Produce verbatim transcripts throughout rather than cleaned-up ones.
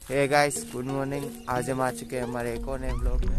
Hey guys, good morning. आज हम आ चुके हैं हमारे एक और नए ब्लॉग में।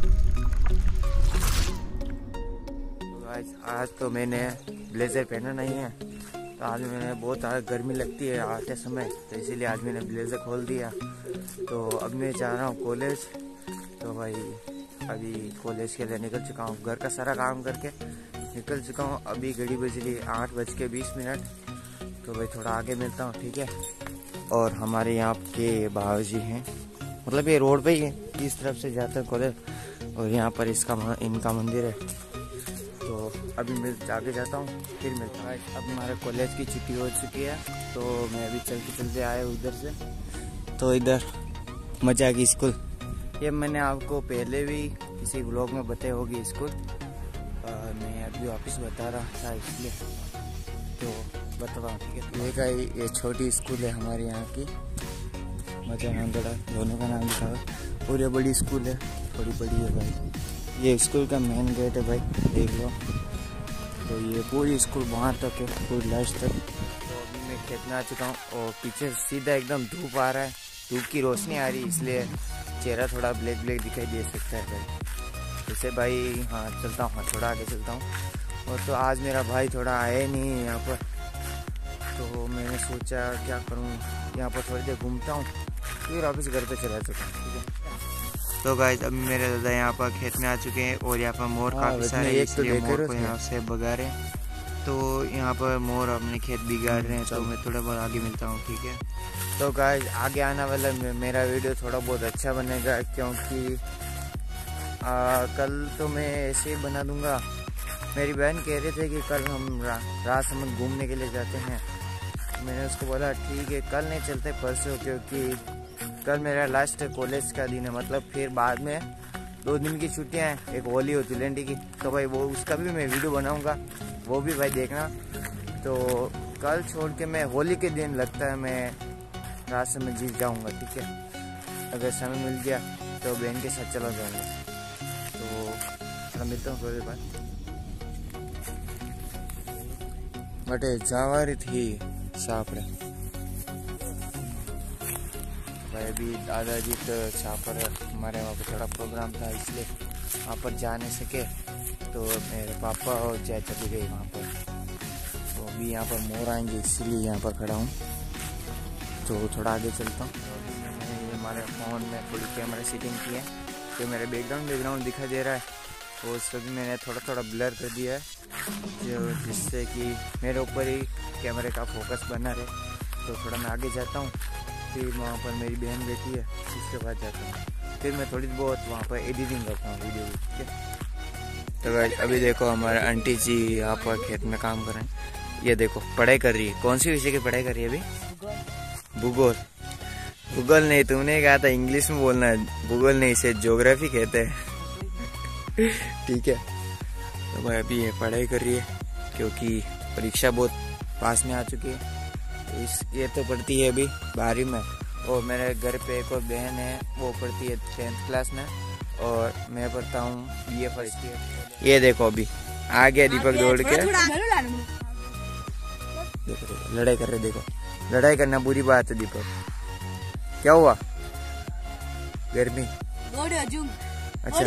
तो गाइस, आज तो मैंने ब्लेजर पहना नहीं है, तो आज मैंने बहुत गर्मी लगती है आते समय, तो इसीलिए आज मैंने ब्लेजर खोल दिया। तो अब मैं जा रहा हूँ कॉलेज। तो भाई अभी कॉलेज के लिए निकल चुका हूँ, घर का सारा काम करके निकल चुका हूँ। अभी घड़ी बज रही है आठ बज के बीस मिनट। तो भाई थोड़ा आगे मिलता हूँ, ठीक है। और हमारे यहाँ के बाबूजी हैं, मतलब ये रोड पे ही है, इस तरफ से जाते हैं कॉलेज, और यहाँ पर इसका इनका मंदिर है। तो अभी मैं आगे जाता हूँ, फिर मिलता हूँ। अब हमारे कॉलेज की छुट्टी हो चुकी है, तो मैं अभी चलते चलते आया उधर से। तो इधर मजा की स्कूल, ये मैंने आपको पहले भी किसी ब्लॉग में बताई होगी स्कूल। मैं अभी वापस बता रहा था इसलिए तो बता रहा हूँ, ठीक है। ये का ये छोटी स्कूल है हमारे यहाँ की, मजा नांदड़ा दोनों का नाम लिखा है। और ये बड़ी स्कूल है, थोड़ी बड़ी है भाई। ये स्कूल का मेन गेट है भाई, देख लो। तो ये पूरी स्कूल वहाँ तक है, पूरी लास्ट तक। तो अभी मैं खेत में आ चुका हूँ, और पीछे सीधा एकदम धूप आ रहा है, धूप की रोशनी आ रही है, इसलिए चेहरा थोड़ा ब्लैक ब्लैक दिखाई दे सकता है भाई। जैसे भाई हाँ चलता हूँ, हाँ थोड़ा आगे चलता हूँ। और तो आज मेरा भाई थोड़ा आया नहीं है यहाँ पर, तो मैंने सोचा क्या करूँ, यहाँ पर थोड़ी देर घूमता हूँ, फिर वापस घर पे चला चुका हूँ, ठीक है। तो गाइस अभी मेरे दादा यहाँ पर खेत में आ चुके हैं, और यहाँ पर मोर काफी सारे, इसलिए मोर को यहाँ से भगा रहे हैं। तो यहाँ पर मोर अपने खेत बिगाड़ रहे हैं, तो मैं थोड़ा बहुत आगे मिलता हूँ, ठीक है। तो गाइस आगे आने वाला मेरा वीडियो थोड़ा बहुत अच्छा बनेगा, क्योंकि आ, कल तो मैं ऐसे ही बना दूंगा। मेरी बहन कह रहे थे कि कल हम रा, राजसमंद घूमने के लिए जाते हैं। मैंने उसको बोला ठीक है, कल नहीं चलते परसों, क्योंकि कल मेरा लास्ट कॉलेज का दिन है, मतलब फिर बाद में दो दिन की छुट्टियां हैं, एक होली और तिलंडी की। तो भाई वो उसका भी मैं वीडियो बनाऊंगा, वो भी भाई देखना। तो कल छोड़ के मैं होली के दिन लगता है मैं राजसमंद जीत जाऊंगा, ठीक है। अगर समय मिल गया तो बहन के साथ चला जाऊंगा। तो मिलता हूँ थोड़ी बात। बटे जावारी थी सापड़े भाई, अभी दादाजी तो छापर हमारे वहाँ पर थोड़ा प्रोग्राम था, इसलिए वहाँ पर जा नहीं सके। तो मेरे पापा और चाचा भी गए वहाँ पर। तो अभी यहाँ पर मोर आएंगे, इसीलिए यहाँ पर खड़ा हूँ। तो थोड़ा आगे चलता हूँ। मैंने हमारे फ़ोन में थोड़ी कैमरा सेटिंग की है, तो मेरे बैकग्राउंड बैकग्राउंड दिखाई दे रहा है, तो उसको भी मैंने थोड़ा थोड़ा ब्लर कर दिया है, जो जिससे कि मेरे ऊपर ही कैमरे का फोकस बना रहे। तो थोड़ा मैं आगे जाता हूँ, फिर वहाँ पर मेरी बहन बैठी है, उसके बाद जाता हूँ, फिर मैं थोड़ी बहुत वहाँ पर एडिटिंग करता हूँ वीडियो की, ठीक है। तो गाइस अभी देखो हमारे आंटी जी यहाँ पर खेत में काम कर रहे हैं। ये देखो पढ़ाई कर रही है, कौन सी विषय की पढ़ाई कर रही है अभी? भूगोल। भूगोल नहीं, तुमने कहा था इंग्लिश में बोलना है, भूगोल नहीं, इसे ज्योग्राफी कहते हैं। ठीक है। तो भाई अभी ये पढ़ाई कर रही है, क्योंकि परीक्षा बहुत पास में आ चुकी है। इस ये तो पढ़ती है अभी बारहवीं में, और मेरे घर पे एक और बहन है, वो पढ़ती है टेंथ क्लास में, और मैं पढ़ता हूँ बी ए फर्स्ट ईयर। ये देखो अभी आ गया दीपक दौड़ के, देखो लड़ाई कर रहे, देखो लड़ाई करना बुरी बात है दीपक। क्या हुआ? गर्मी। अच्छा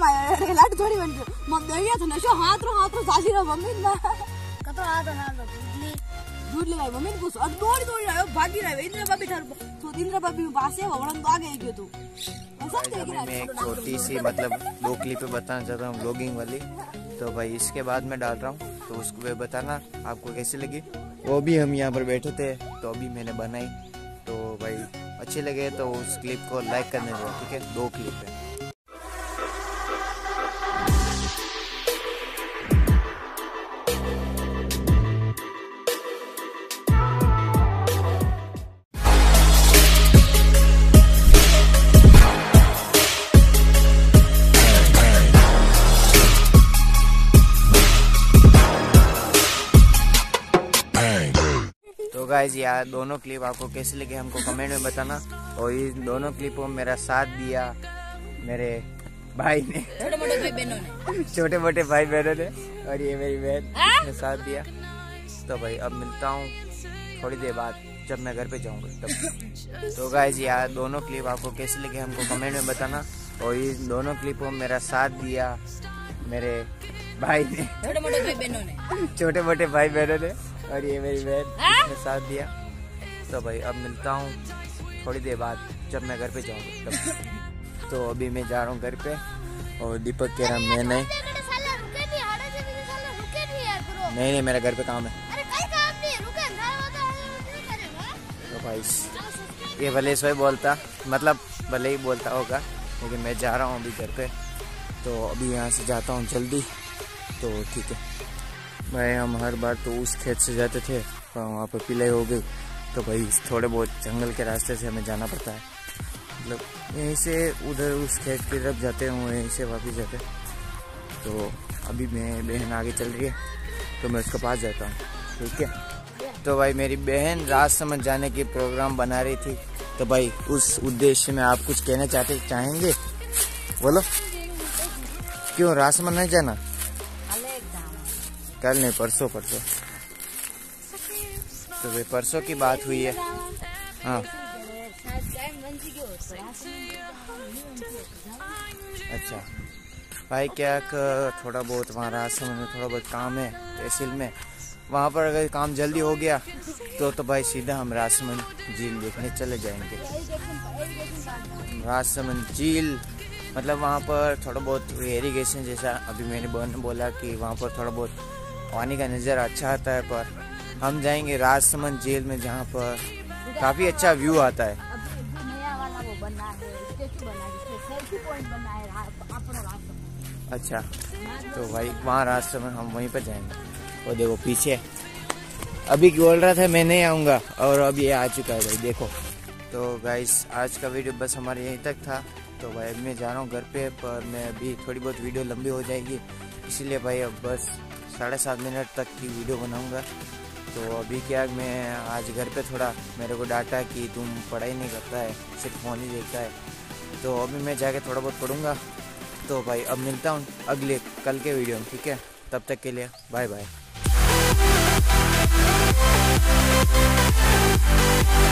दूध लगाई मम्मी को और दौड़ी दौड़ी आयो भागी रहा है इंद्र बाबी ठार तो इंद्र बाबी बासे वड़न तो आ गए क्यों तू मैं एक छोटी सी मतलब दो क्लिप बताना चाहता हूँ ब्लॉगिंग वाली। तो भाई इसके बाद मैं डाल रहा हूँ, तो उसको वे बताना आपको कैसी लगी। वो भी हम यहाँ पर बैठे थे, तो अभी मैंने बनाई, तो भाई अच्छे लगे तो उस क्लिप को लाइक करने दो, ठीक है। दो क्लिप है। तो गाइज यार दोनों क्लिप आपको कैसे लगे हमको कमेंट में बताना। और इन दोनों क्लिपों में मेरा साथ दिया मेरे भाई ने, छोटे मोटे भाई बहनों ने छोटे मोटे भाई बहनों ने और ये मेरी बहन ने साथ दिया। तो भाई अब मिलता हूँ थोड़ी देर बाद। जब मैं घर पे जाऊंगा तब। तो गाइस यार दोनों क्लिप आपको कैसे लगे हमको कमेंट में बताना। और ये दोनों क्लिपों में मेरा साथ दिया मेरे भाई ने, छोटे मोटे भाई बहनों ने छोटे मोटे भाई बहनों ने, और ये मेरी बहन ने साथ दिया। तो भाई अब मिलता हूँ थोड़ी देर बाद जब मैं घर पे जाऊंगा तब। तो अभी मैं जा रहा हूँ घर पे और दीपक कह रहा मैं नहीं नहीं नहीं मेरा घर पे काम है। तो भाई ये भले सोए बोलता मतलब भले ही बोलता होगा, लेकिन मैं जा रहा हूँ अभी घर पे। तो अभी यहाँ से जाता हूँ जल्दी। तो ठीक है भाई, हम हर बार तो उस खेत से जाते थे पर वहाँ पर पिलाई हो गई, तो भाई थोड़े बहुत जंगल के रास्ते से हमें जाना पड़ता है। मतलब यहीं से उधर उस खेत की तरफ जाते हैं, यहीं से वापस जाते। तो अभी मैं बहन आगे चल रही है तो मैं उसके पास जाता हूँ, ठीक है। तो भाई मेरी बहन राजसमंद जाने की प्रोग्राम बना रही थी, तो भाई उस उद्देश्य में आप कुछ कहना चाहते चाहेंगे बोलो। क्यों राजसमंद नहीं जाना? कल नहीं परसों परसों तो भाई परसों की बात हुई है। हाँ अच्छा भाई क्या थोड़ा बहुत वहाँ राजसमंद में थोड़ा बहुत काम है तहसील में, वहाँ पर अगर काम जल्दी हो गया तो तो भाई सीधा हम राजसमंद झील देखने चले जाएंगे। राजसमंद झील मतलब वहाँ पर थोड़ा बहुत इरिगेशन जैसा, अभी मैंने बहन ने बोला कि वहाँ पर थोड़ा बहुत पानी का नज़ारा अच्छा आता है, पर हम जाएंगे राजसमंद झील में जहाँ पर काफ़ी अच्छा व्यू आता है। अच्छा तो भाई वहाँ राजसमंद हम वहीं पर जाएंगे। और देखो पीछे अभी बोल रहा था मैं नहीं आऊँगा और अब ये आ चुका है भाई देखो। तो गाइस आज का वीडियो बस हमारे यहीं तक था। तो भाई अब मैं जा रहा हूँ घर पे, पर मैं अभी थोड़ी बहुत वीडियो लंबी हो जाएगी, इसीलिए भाई अब बस साढ़े सात मिनट तक की वीडियो बनाऊँगा। तो अभी क्या मैं आज घर पे थोड़ा मेरे को डांटा कि तुम पढ़ाई नहीं करता है सिर्फ फ़ोन ही देखता है, तो अभी मैं जाके थोड़ा बहुत पढ़ूँगा। तो भाई अब मिलता हूँ अगले कल के वीडियो में, ठीक है। तब तक के लिए बाय बाय।